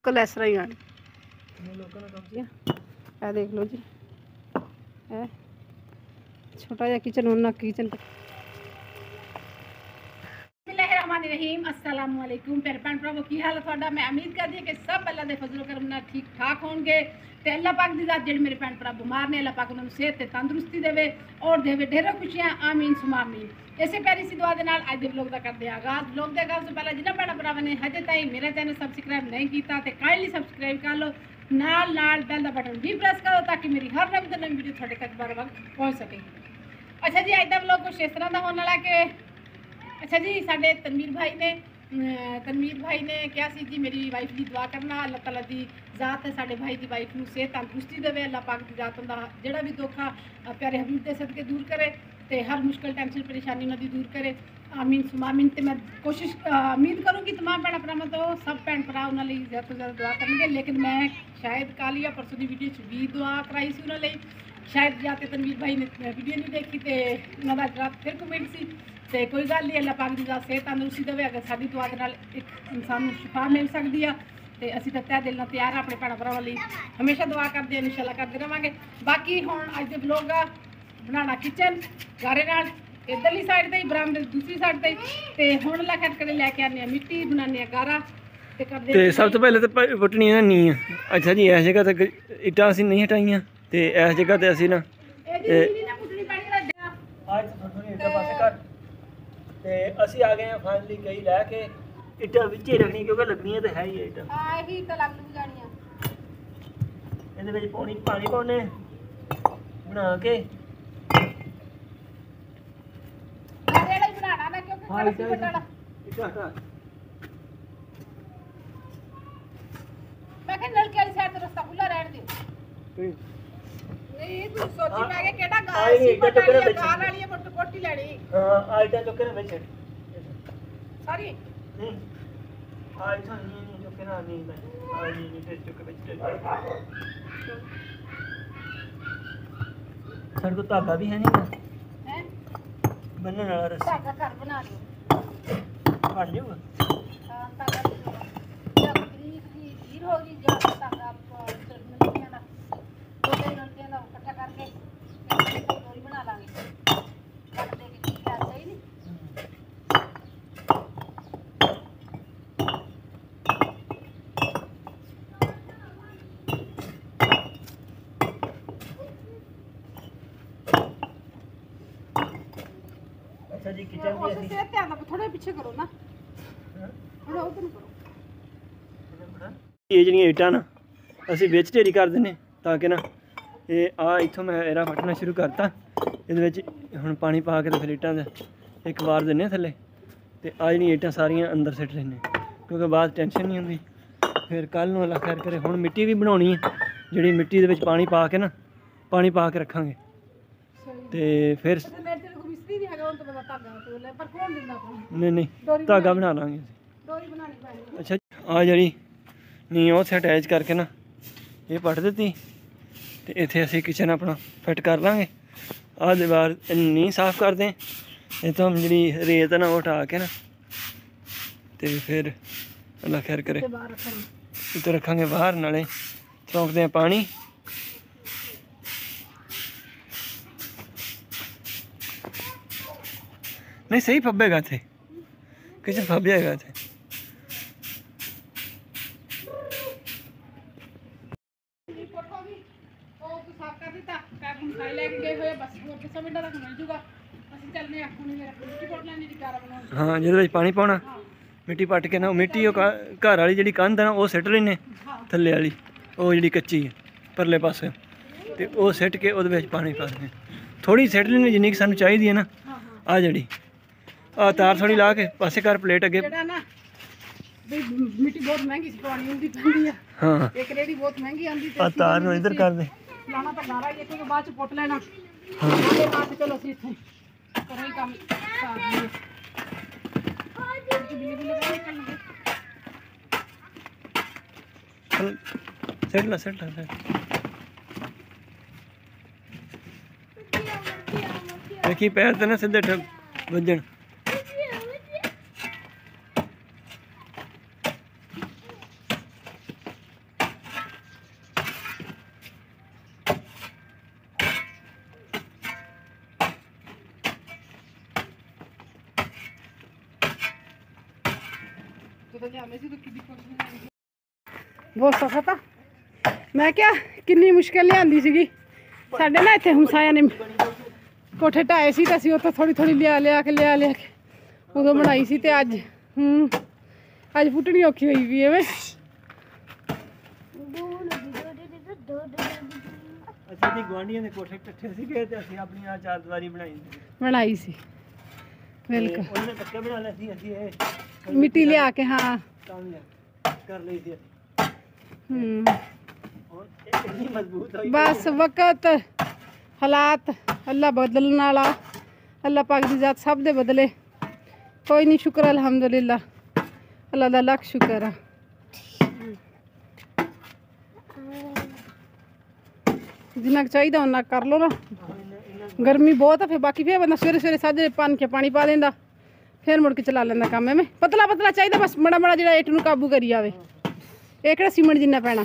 मुश्किल इस तरह ही आनी। ये देख लो जी, छोटा जहा किचन होना किचन। रहीम अस्सलाम वालेकुम प्यारे भैन भरावो, की हाल है तुहाडा? मैं उम्मीद करदी हां कि सब अल्लाह दे फजलो करम नाल ठीक ठाक होणगे ते अल्लाह पाक दी ज़ात जिहड़े मेरे भैन भरा बीमार ने अल्लाह पाक उन्हां नूं सेहत ते तंदुरुस्ती देवे और देवे ढेरों खुशियां, आमीन सुमा आमीन। इसे प्यारी सी दुआ दे नाल अज दे व्लॉग दा करदे आं आगाज़। व्लॉग दे आगाज़ तो पहला जिन्हां भैन भरावां ने हजे ताईं मेरा चैनल सबसक्राइब नहीं कीता ते काइंडली सबसक्राइब कर लो, नाल नाल बैल दा बटन भी प्रेस करो ताकि मेरी हर नवीं तो नवीं वीडियो तुहाडे तक बर वक्त पहुंच सके। अच्छा जी, अज दा व्लॉग कुछ इस तरह दा होने वाला कि अच्छा जी, साडे तनवीर भाई ने क्या सी जी, मेरी वाइफ की दुआ करना, अल्लाह ताला दी ज़ात है साडे भाई की वाइफ नूं सेहत तंदुरुस्ती देवे, अल्लाह पाक दी ज़ात उंदा जिहड़ा भी दुख आ प्यारे हबीब दे सदके दूर करे ते हर मुश्किल टेंशन परेशानी उन्हां दी दूर करे, आमीन सुमा आमीन। ते मैं कोशिश उम्मीद करूँगी तमाम भैन भरावां तो सब भैन भरा उन्हां लई ज़्यादा तो ज़्यादा दुआ करनगे, लेकिन मैं शायद कल या परसों की वीडियो च भी दुआ कराई सी उन्हां लई, शायद या तो तनवीर भाई ने वीडियो नहीं देखी तो उन्होंने रात फिर कमेंट सी तो कोई गल नहीं, अल्लाह पाक दी ज़ात सेहत तंदुरुस्ती देवे। अगर साडी दुआ दे नाल एक इंसान नूं शिफा मिल सकती है तो असीं तां तहे दिल नाल तैयार अपने भैन भरावां लई हमेशा दुआ करदे हैं, इंशाअल्लाह करदे रहांगे। बाकी हुण अज दे व्लॉग आ बनाना किचन गारे नाल इधरली साइड ते बरामदे दूसरी साइड ते हुण अल्लाह खैर करे लैके आने मिट्टी बनाने गारा ते करदे ते सब तो पहले तो पुट्टनियां नहीं है। अच्छा जी, इस जगह ते इट्टां असीं नहीं हटाइयां ते इस जगह ते असीं ना ते असी आ गए हैं फाइनली कई लैके इट्टां विच ही रखनी क्योंकि लगनियां तो है ही इट्टां। हां यही तो लग जानियां इहदे विच पानी पाउने बना के जेड़ा ही बनाना ना क्योंकि काफी बड़ा इट्टां मैं कह नलके वाली साइड तो रास्ता खुला रहने दे नहीं तू सोची मैं के केड़ा गाल सी गाल वाली मोट कोटी लेनी। हां आइटा चुके ने विच सारी नहीं आइटा नहीं चुके ना नहीं मैं आई नहीं ते चुके विच सर को धागा भी है नहीं है बनने वाला रस्सी धागा घर बना लियो बन जाऊगा। हां धागा जब ब्रीक दी हीर होगी जब धागा नलकियां दा दो नलकियां दा इकट्ठा करके डोरी बना लांगे कट दे के ठीक है सही नहीं। अच्छा जी, किचन भी ऐसी से ध्यान रखो, थोड़ा पीछे करो ना, थोड़ा उधर करो। ये ਜਿਹੜੀਆਂ ਇੱਟਾਂ ਨਾ ਅਸੀਂ ਵਿੱਚ ਢੇਰੀ ਕਰ ਦਿੰਨੇ ਤਾਂ ਕਿ ਨਾ ਇਹ ਆ ਇੱਥੋਂ ਮੈਂ ਇਹਦਾ ਫਟਣਾ ਸ਼ੁਰੂ ਕਰਤਾ, ਇਹਦੇ ਵਿੱਚ ਹੁਣ ਪਾਣੀ ਪਾ ਕੇ ਤੇ ਫਿਰ ਇੱਟਾਂ ਦਾ ਇੱਕ ਵਾਰ ਦਿੰਨੇ ਥੱਲੇ ਤੇ ਆ ਜਿਹੜੀਆਂ ਇੱਟਾਂ ਸਾਰੀਆਂ ਅੰਦਰ ਸਿੱਟ ਲੈਣੇ ਕਿਉਂਕਿ ਬਾਅਦ ਟੈਨਸ਼ਨ ਨਹੀਂ ਹੁੰਦੀ। ਫਿਰ ਕੱਲ ਨੂੰ ਅੱਲਾ ਖੈਰ ਕਰੇ ਹੁਣ ਮਿੱਟੀ ਵੀ ਬਣਾਉਣੀ ਹੈ ਜਿਹੜੀ ਮਿੱਟੀ ਦੇ ਵਿੱਚ ਪਾਣੀ ਪਾ ਕੇ ਨਾ ਪਾਣੀ ਪਾ ਕੇ ਰੱਖਾਂਗੇ ਤੇ ਫਿਰ नहीं नहीं धागा बना लाँगे। अच्छा आ जी नी उस अटैच करके ना ये पट दी तो इतने असी किचन अपना फिट कर लाँगे। आ दीवार नी साफ कर दें तो हम जी रेत ना वो हटा के ना तो फिर अल्लाह खैर करे इतने रखेंगे बाहर, नाले चौंकते हैं पानी। नहीं सही फब्बेगा थे किचन फब्बेगा थे। हाँ जो पानी पाना मिट्टी पट के ना मिट्टी घर वाली जी कंध है ना वो सिट लेने थले वाली वो जी कच्ची है परले पासे तो वो सिट के वो पानी पा दें थोड़ी सिट लेने जिन्नी सानू चाहिए है ना। आ जी आ तार थोड़ी ला के पासे कर प्लेट अगे मिट्टी बहुत महंगी हाँ एक रेडी बहुत महंगी आंदी ते तार नु इधर कर दे लाना तो गारा ही है बाद च पुट लेना। हां ये बात चलो सी इथे करो ही काम सेट ला देखी पैर तो ना सीधे वजन। ਬਹੁਤ ਸਖਤ ਆ। ਮੈਂ ਕਿਹਾ ਕਿੰਨੀ ਮੁਸ਼ਕਿਲ ਲਿਆਂਦੀ ਸੀਗੀ। ਸਾਡੇ ਨਾ ਇੱਥੇ ਹਮਸਾਇਆ ਨੇ ਕੋਠੇ ਢਾਏ ਸੀ, ਤਾਂ ਅਸੀਂ ਉੱਥੋਂ ਥੋੜ੍ਹੀ ਥੋੜ੍ਹੀ ਲਿਆ ਕੇ ਉਦੋਂ ਬਣਾਈ ਸੀ। ਤੇ ਅੱਜ ਅੱਜ ਪੁੱਟਣੀ ਔਖੀ ਹੋਈ ਵੀ ਐਵੇਂ। ਅਸੀਂ ਦੀ ਗਵਾਂਢੀਆਂ ਦੇ ਕੋਠੇ ਇਕੱਠੇ ਸੀਗੇ ਤੇ ਅਸੀਂ ਆਪਣੀ ਆ ਚਾਰਦੀਵਾਰੀ ਬਣਾਈ ਸੀ। ਬਿਲਕੁਲ ਉਹਨੇ ਪੱਕੇ ਬਣਾ ਲਿਆ ਸੀ। ਅਸੀਂ ਇਹ ਮਿੱਟੀ ਲਿਆ ਕੇ ਹਾਂ ਕੰਮ ਕਰ ਲਈ ਸੀ ਅਸੀਂ। ਹੂੰ ਹੁਣ ਇਹ ਇੰਨੀ ਮਜ਼ਬੂਤ ਹੋਈ ਬਸ ਵਕਤ ਹਾਲਾਤ ਅੱਲਾ ਬਦਲਣ ਵਾਲਾ। ਅੱਲਾ ਪਾਕ ਦੀ ਜ਼ਾਤ ਸਭ ਦੇ ਬਦਲੇ। ਕੋਈ ਨਹੀਂ, ਸ਼ੁਕਰ ਅਲਹਮਦੁਲਿਲਾ, ਅੱਲਾ ਦਾ ਲੱਖ ਸ਼ੁਕਰ ਆ। ਜਿੰਨਾ ਕੁ ਚਾਹੀਦਾ ਉਹਨਾਂ ਕਰ ਲਓ ਨਾ। ਗਰਮੀ ਬਹੁਤ ਆ, ਫਿਰ ਬਾਕੀ ਫਿਰ ਬੰਦਾ ਸਵੇਰੇ ਸਵੇਰੇ ਸਾਜਰੇ ਪਾਣੀ ਪਾ ਲੈਂਦਾ, ਫਿਰ ਮੁੜ ਕੇ ਚਲਾ ਲੈਂਦਾ ਕੰਮ। ਐਵੇਂ ਪਤਲਾ ਪਤਲਾ ਚਾਹੀਦਾ, ਬਸ ਮਾੜਾ ਜਿਹੜਾ ਇੱਟ ਨੂੰ ਕਾਬੂ ਕਰੀ ਜਾਵੇ। ਇਹ ਕਿਹੜਾ ਸੀਮੈਂਟ ਜਿੰਨਾ ਪੈਣਾ।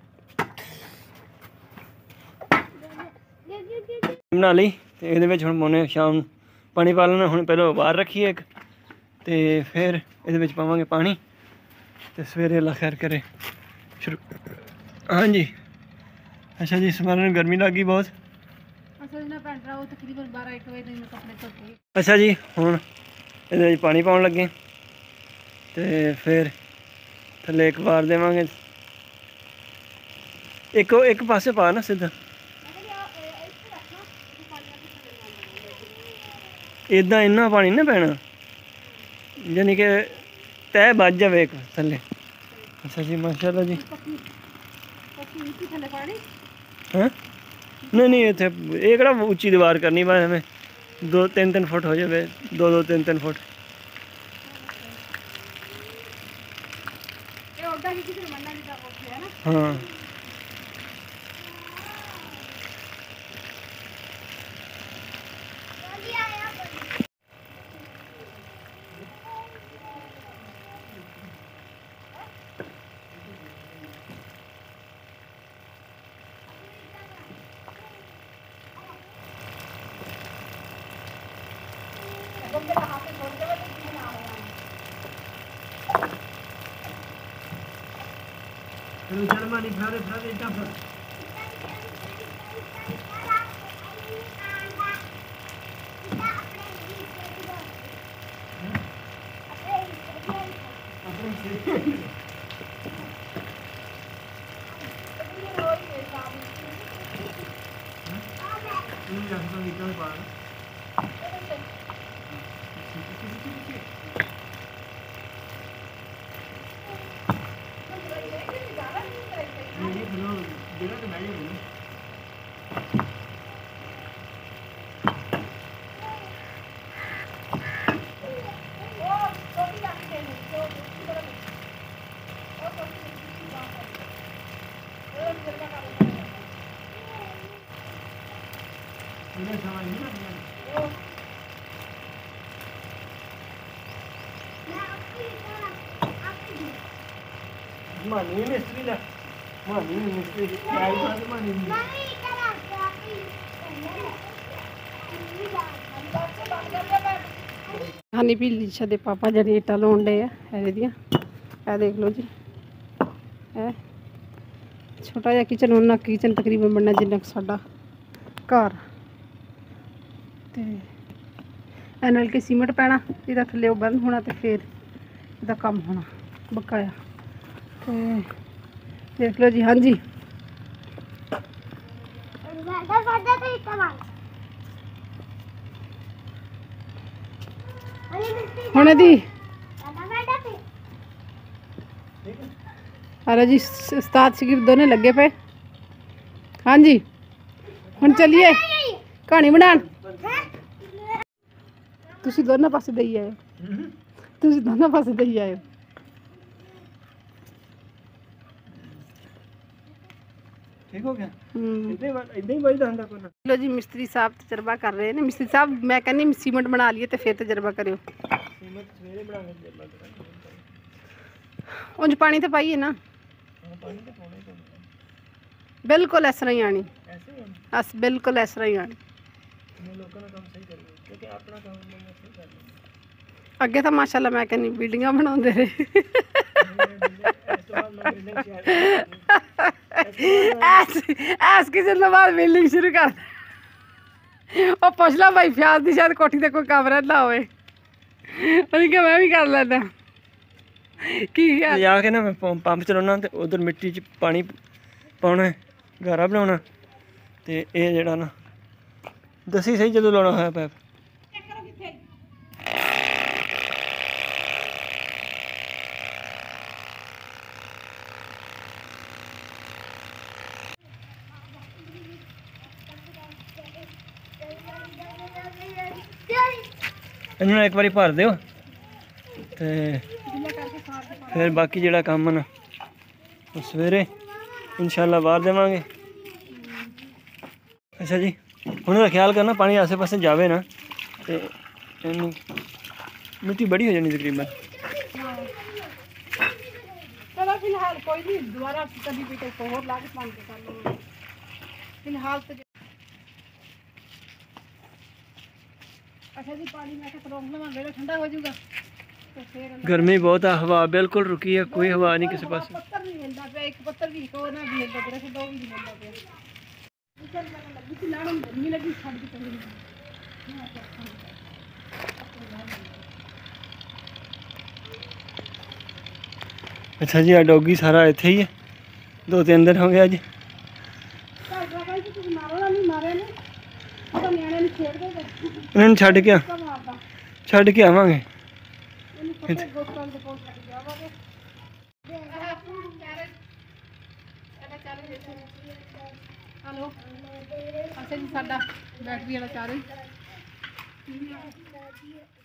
ਬਣਾ ਲਈ ਤੇ ਇਹਦੇ ਵਿੱਚ ਹੁਣ ਮੋਨੇ ਸ਼ਾਮ ਨੂੰ ਪਾਣੀ ਪਾ ਲੈਣਾ। ਹੁਣ ਪਹਿਲਾਂ ਬਾਹਰ ਰੱਖੀਏ ਇੱਕ, ਤੇ ਫਿਰ ਇਹਦੇ ਵਿੱਚ ਪਾਵਾਂਗੇ ਪਾਣੀ, ਤੇ ਸਵੇਰੇ ਅੱਲਾ ਖੈਰ ਕਰੇ ਸ਼ੁਰੂ। ਹਾਂਜੀ ਅੱਛਾ ਜੀ, ਸਮਾਨ ਗਰਮੀ ਲੱਗ ਗਈ ਬਹੁਤ। ਅੱਛਾ ਜੀ, ਹੁਣ ਇਹਦੇ ਵਿੱਚ ਪਾਣੀ ਪਾਉਣ ਲੱਗੇ ਤੇ ਫਿਰ ਥੱਲੇ ਇੱਕ ਵਾਰ ਦੇਵਾਂਗੇ। ਇੱਕ ਪਾਸੇ ਪਾ ਨਾ ਸਿੱਧਾ, ਇੱਦਾਂ ਇੰਨਾ ਪਾਣੀ ਨਾ ਪੈਣਾ, ਯਾਨੀ ਕਿ ਤਹਿ ਵੱਜ ਜਾਵੇ ਇੱਕ ਥੱਲੇ। ਅੱਛਾ ਜੀ, ਮਾਸ਼ਾਅੱਲਾ ਜੀ। ਹਾਂ ਨਹੀਂ ਇੱਥੇ ਇਹ ਕਿਹੜਾ ਉੱਚੀ ਦੀਵਾਰ ਕਰਨੀ, ਬਸ ਐਵੇਂ 2-3 ਫੁੱਟ ਹੋ ਜਾਵੇ, 2-3 ਫੁੱਟ। ਹਾਂ ਜਰਮਨੀ ਫਰਾਰੇ ਇੱਦਾਂ ਫਿਰ ਮਾਨੀ ਮਿਸਤਰੀ ਦਾ ਮਾਨੀ ਮਿਸਤਰੀ ਆਈ ਬਾਤ ਮਾਨੀ ਹਨੀ ਪੀਲੀਸ਼ਾ ਦੇ ਪਾਪਾ ਜਿਹੜੇ ਇੱਟਾਂ ਲਾਉਣ ਡੇ ਆ ਇਹਦੇ ਦੀਆਂ। ਇਹ ਦੇਖ ਲਓ ਜੀ, ਇਹ ਛੋਟਾ ਜਿਹਾ ਕਿਚਨ, ਉਹਨਾਂ ਕਿਚਨ ਤਕਰੀਬਨ ਬਣਨਾ ਜਿੰਨਾ ਕੁ ਸਾਡਾ ਘਰ। ਤੇ ਇਹ ਨਾਲ ਕੇ ਸੀਮੈਂਟ ਪੈਣਾ, ਇਹਦਾ ਥੱਲੇ ਉਹ ਬੰਦ ਹੋਣਾ, ਤੇ ਫਿਰ ਇਹਦਾ ਕੰਮ ਹੋਣਾ ਬਕਾਇਆ। ਤੇ ਦੇਖ ਲਓ ਜੀ। ਹਾਂਜੀ ਹੁਣ ਇਹਦੀ ਅਰੇ ਜੀ ਉਸਤਾਦ ਸ਼ਗਿਰਦ ਦੋਨੇ ਲੱਗੇ ਪਏ। ਹਾਂਜੀ ਹੁਣ ਚੱਲੀਏ ਕਹਾਣੀ ਬਣਾਉਣ। ਤੁਸੀਂ ਦੋਨਾਂ ਪਾਸੇ ਦੇਈ ਆਇਓ, ਤੁਸੀਂ ਦੋਨਾਂ ਪਾਸੇ ਦੇਈ ਆਇਓ। ਠੀਕ ਹੋ ਗਿਆ। ਇਦਾਂ ਹੀ ਵੱਜਦਾ ਹੁੰਦਾ ਕੋਈ ਨਾ। ਲੋ ਜੀ, ਮਿਸਤਰੀ ਸਾਹਿਬ ਤਜਰਬਾ ਕਰ ਰਹੇ ਨੇ। ਮਿਸਤਰੀ ਸਾਹਿਬ ਮੈਂ ਕਹਿੰਦੀ ਸੀਮੈਂਟ ਬਣਾ ਲਈਏ ਤੇ ਫਿਰ ਤਜਰਬਾ ਕਰਿਓ। ਸੀਮੈਂਟ ਸਵੇਰੇ ਬਣਾ ਕੇ ਤਜਰਬਾ ਕਰਾਂਗੇ। ਉਂਝ ਪਾਣੀ ਤਾਂ ਪਾਈਏ ਨਾ, ਪਾਣੀ ਤਾਂ ਪਾਉਣਾ ਹੀ ਪੈਂਦਾ। ਬਿਲਕੁਲ ਇਸ ਤਰ੍ਹਾਂ ਹੀ ਆਣੀ, ਐਸੇ ਹੀ ਬਸ ਬਿਲਕੁਲ ਇਸ ਤਰ੍ਹਾਂ ਹੀ ਆਣੀ। ਲੋਕਾਂ ਦਾ ਕੰਮ ਸਹੀ ਕਰੀਏ, ਕਿਉਂਕਿ ਆਪਣਾ ਕੰਮ ਨਹੀਂ ਸਹੀ ਕਰ ਲੈਂਦੇ। ਅੱਗੇ ਤਾਂ ਮਾਸ਼ਾਅੱਲਾ ਮੈਂ ਕਹਿੰਦੀ ਬਿਲਡਿੰਗਾਂ ਬਣਾਉਂਦੇ ਰਹੇ। ਐਸ ਕਿਸੇ ਤੋਂ ਬਾਅਦ ਬਿਲਡਿੰਗ ਸ਼ੁਰੂ ਕਰ ਉਹ ਪੁੱਛ ਲਾ ਭਾਈ ਫਿਆਜ਼ ਦੀ ਸ਼ਾਇਦ ਕੋਠੀ ਤੇ ਕੋਈ ਕਮਰਾ ਨਾ ਹੋਵੇ ਉਹਨੇ ਕਿਹਾ ਮੈਂ ਵੀ ਕਰ ਲੈਂਦਾ ਕੀ ਗੱਲ ਜਾ ਕੇ ਨਾ ਮੈਂ ਪੰਪ ਚਲਾਉਣਾ ਤੇ ਉਧਰ ਮਿੱਟੀ 'ਚ ਪਾਣੀ ਪਾਉਣਾ ਗਾਰਾ ਬਣਾਉਣਾ ਤੇ ਇਹ ਜਿਹੜਾ ਨਾ ਦੱਸੀ ਸਹੀ ਜਦੋਂ ਲਾਉਣਾ ਹੋਇਆ ਪੈਪ ਇਹਨੂੰ ਨਾ ਇੱਕ ਵਾਰੀ ਭਰ ਦਿਓ ਤੇ ਫਿਰ ਬਾਕੀ ਜਿਹੜਾ ਕੰਮ ਨਾ ਉਹ ਸਵੇਰੇ ਇਨਸ਼ਾਅੱਲਾ ਬਾਹਰ ਦੇਵਾਂਗੇ। ਅੱਛਾ ਜੀ ਹੁਣ ਇਹਦਾ ਖਿਆਲ ਕਰਨਾ ਪਾਣੀ ਆਸੇ ਪਾਸੇ ਜਾਵੇ ਨਾ ਤੇ ਇਹਨੂੰ ਮਿੱਟੀ ਬੜੀ ਹੋ ਜਾਣੀ ਤਕਰੀਬਨ। चलो फिलहाल कोई नहीं दोबारा कभी भी कोई और लाके पानी के कर लो फिलहाल तो अच्छा जी पानी मैं रोक लवा मेरा ठंडा हो जाऊगा तो फिर गर्मी बहुत है हवा बिल्कुल रुकी है कोई हवा नहीं किसी पास। पत्थर नहीं हिलता पे एक पत्थर भी को ना भी हिलता पे दो भी नहीं हिलता पे चल मैं लगी थी लाड़ गर्मी लगी छड़ के चली अच्छा जी आ डॉगी सारा इत्थे ही है 2-3 दिन हो गए अज इन्होंने छड़ के आवांगे हेलो अच्छा जी साडा बैटरी वाला चार्ज